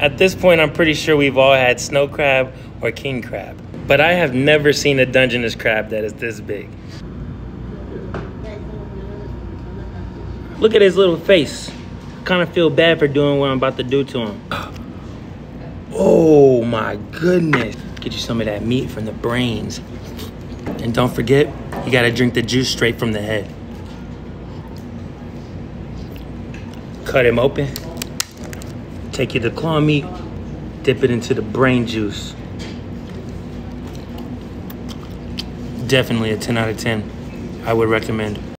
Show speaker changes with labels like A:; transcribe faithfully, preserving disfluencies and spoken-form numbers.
A: At this point, I'm pretty sure we've all had snow crab or king crab. But I have never seen a Dungeness crab that is this big. Look at his little face. I kind of feel bad for doing what I'm about to do to him. Oh my goodness. Get you some of that meat from the brains. And don't forget, you gotta drink the juice straight from the head. Cut him open. Take you the claw meat. Dip it into the brain juice. Definitely a ten out of ten. I would recommend.